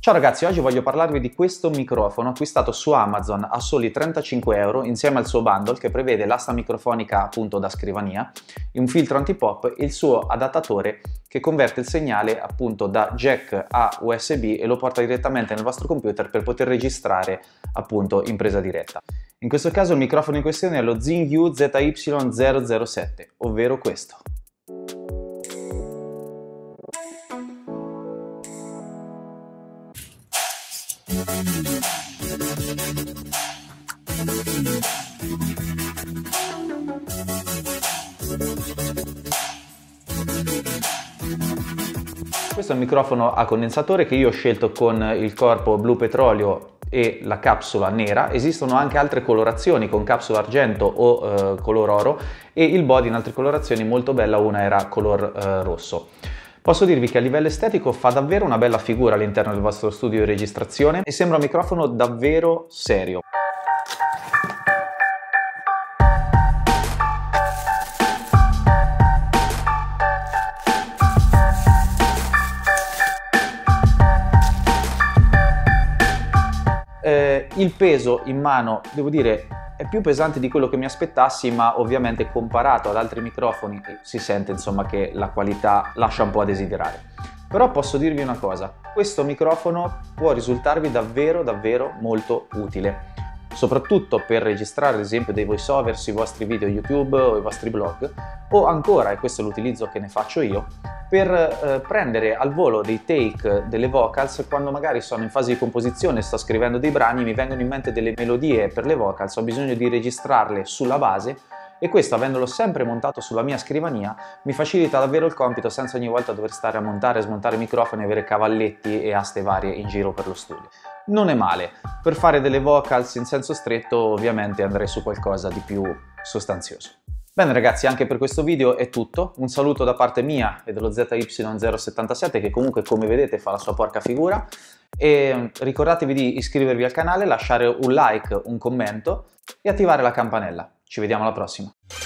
Ciao ragazzi, oggi voglio parlarvi di questo microfono acquistato su Amazon a soli 35 euro insieme al suo bundle che prevede l'asta microfonica appunto da scrivania, un filtro anti-pop e il suo adattatore che converte il segnale appunto da jack a USB e lo porta direttamente nel vostro computer per poter registrare appunto in presa diretta. In questo caso il microfono in questione è lo Zingyou ZY007, ovvero questo. Questo è un microfono a condensatore che io ho scelto con il corpo blu petrolio e la capsula nera. Esistono anche altre colorazioni con capsula argento o color oro e il body in altre colorazioni molto bella, una era color rosso. Posso dirvi che a livello estetico fa davvero una bella figura all'interno del vostro studio di registrazione e sembra un microfono davvero serio. Il peso in mano, devo dire, è più pesante di quello che mi aspettassi, ma ovviamente comparato ad altri microfoni si sente insomma che la qualità lascia un po' a desiderare. Però posso dirvi una cosa, questo microfono può risultarvi davvero molto utile, soprattutto per registrare ad esempio dei voice over sui vostri video YouTube o i vostri blog, o ancora, e questo è l'utilizzo che ne faccio io, per prendere al volo dei take delle vocals quando magari sono in fase di composizione, sto scrivendo dei brani, mi vengono in mente delle melodie per le vocals, ho bisogno di registrarle sulla base e questo, avendolo sempre montato sulla mia scrivania, mi facilita davvero il compito senza ogni volta dover stare a montare e smontare microfoni e avere cavalletti e aste varie in giro per lo studio. Non è male, per fare delle vocals in senso stretto ovviamente andrei su qualcosa di più sostanzioso. Bene ragazzi, anche per questo video è tutto, un saluto da parte mia e dello ZY077 che comunque come vedete fa la sua porca figura e ricordatevi di iscrivervi al canale, lasciare un like, un commento e attivare la campanella. Ci vediamo alla prossima!